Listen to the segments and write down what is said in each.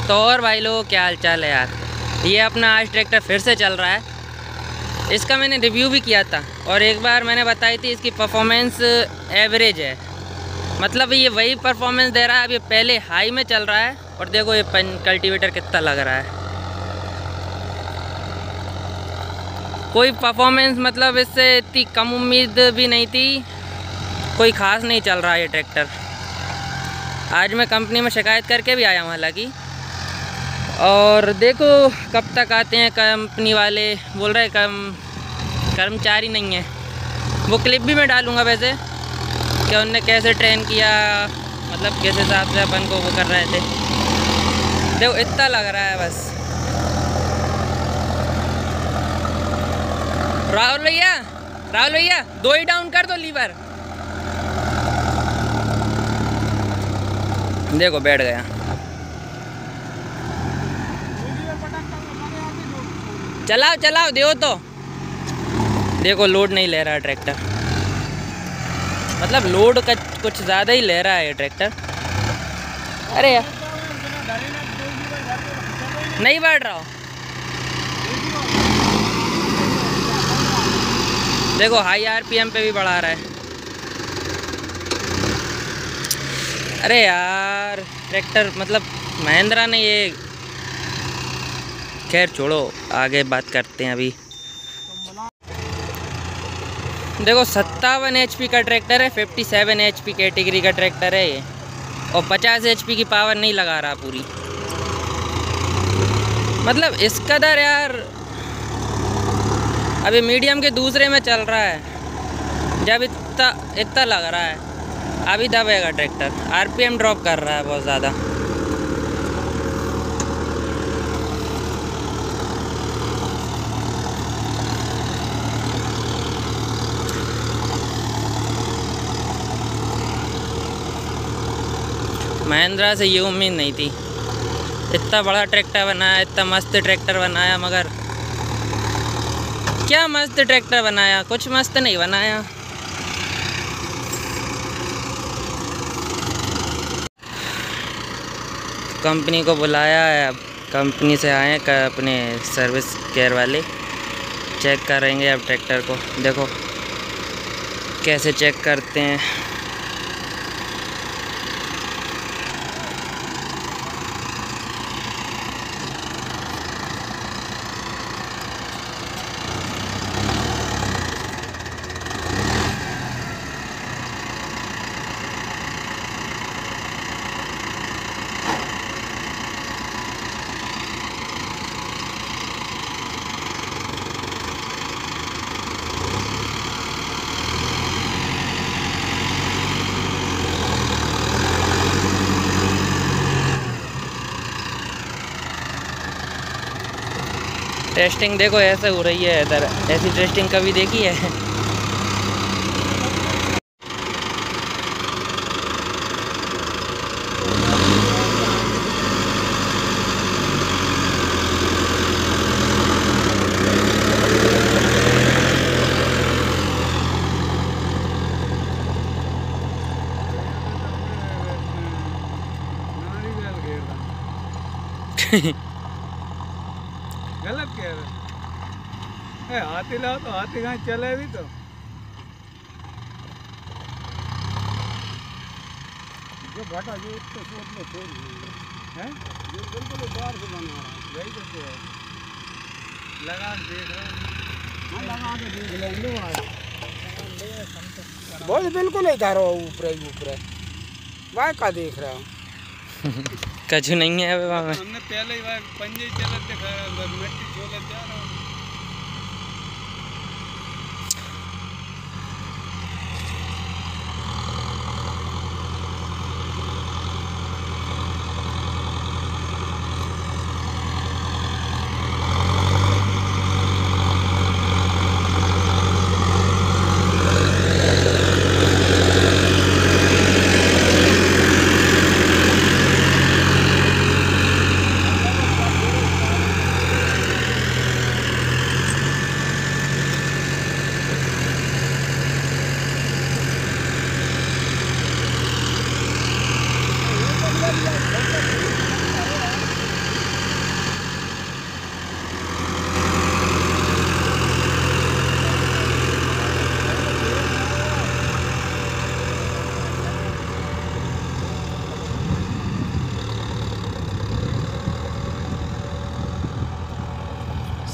तो और भाई लोगों क्या हाल चाल है यार। ये अपना आज ट्रैक्टर फिर से चल रहा है। इसका मैंने रिव्यू भी किया था और एक बार मैंने बताई थी इसकी परफॉर्मेंस एवरेज है, मतलब ये वही परफॉर्मेंस दे रहा है। अब ये पहले हाई में चल रहा है और देखो ये कल्टीवेटर कितना लग रहा है। कोई परफॉर्मेंस मतलब इससे इतनी कम उम्मीद भी नहीं थी, कोई ख़ास नहीं चल रहा है ये ट्रैक्टर। आज मैं कंपनी में शिकायत करके भी आया हूँ हालांकि, और देखो कब तक आते हैं। कंपनी वाले बोल रहे कर्मचारी नहीं है। वो क्लिप भी मैं डालूँगा वैसे कि उनने कैसे ट्रेन किया, मतलब किस हिसाब से अपन को वो कर रहे थे। देखो इतना लग रहा है बस। राहुल भैया 2 ही डाउन कर दो लीवर। देखो बैठ गया। चलाओ देखो तो, देखो लोड नहीं ले रहा है ट्रैक्टर, मतलब लोड का कुछ ज़्यादा ही ले रहा है ये ट्रैक्टर। अरे यार नहीं बढ़ रहा हो। देखो हाई आरपीएम पे भी बढ़ा रहा है। अरे यार ट्रैक्टर मतलब महिंद्रा ने ये, खैर छोड़ो आगे बात करते हैं। अभी देखो 57 HP का ट्रैक्टर है, 57 HP कैटेगरी का ट्रैक्टर है ये, और 50 HP की पावर नहीं लगा रहा पूरी। मतलब इस कदर यार, अभी मीडियम के दूसरे में चल रहा है, जब इतना लग रहा है अभी दबेगा ट्रैक्टर। आरपीएम ड्रॉप कर रहा है बहुत ज़्यादा। महिंद्रा से ये उम्मीद नहीं थी, इतना बड़ा ट्रैक्टर बनाया, इतना मस्त ट्रैक्टर बनाया, मगर क्या मस्त ट्रैक्टर बनाया, कुछ मस्त नहीं बनाया। कंपनी को बुलाया है, अब कंपनी से आए अपने सर्विस केयर वाले, चेक करेंगे अब ट्रैक्टर को। देखो कैसे चेक करते हैं। टेस्टिंग देखो ऐसे हो रही है इधर, ऐसी टेस्टिंग कभी देखी है? गलत कह रहे, हाथी लाओ तो हाथी कहाँ चले भी तो। जो घटा जो इसको सोच में छोड़ है, जो बिल्कुल बाहर से बना रहा है, वही तो है। लगा देख रहा हूँ, लगा के देख लेंगे बहुत बिल्कुल ही धारो ऊपर वहाँ का देख रहा हूँ। कछु नहीं है वहाँ में। हमने पहले ही वहाँ पंजे चलते मिट्टी छोले जा रहा हूँ।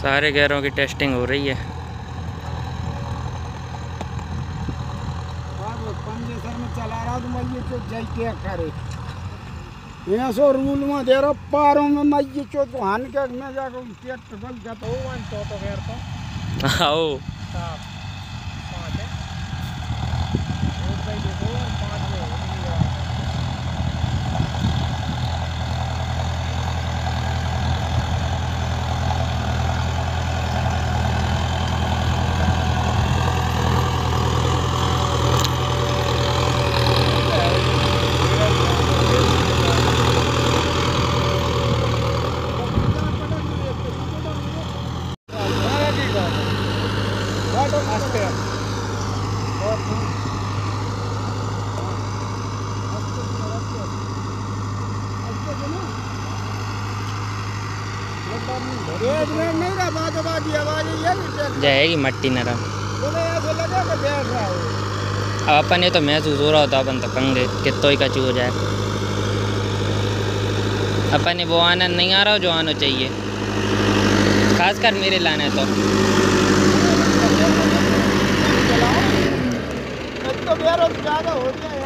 सारे गेयरों की टेस्टिंग हो रही है। पंजेसर में चला रहा तो मैं ये चो जाई क्या करे यहाँ सो रूल में दे रहा पारों में मैं ये चो तो हान के मैं जाकर पेट पे बल जाता हूँ वन तो गैर तो आओ साफ 5 है एक भाई देखो और 5 में हो गया जाएगी मट्टी नरम। अब अपन ये तो महसूस हो रहा होता अपन तो कंगे कितो ही कचू हो जाए। अपन ये वो आनंद नहीं आ रहा जो आना चाहिए, खासकर मेरे लाने तो ज़्यादा हो गया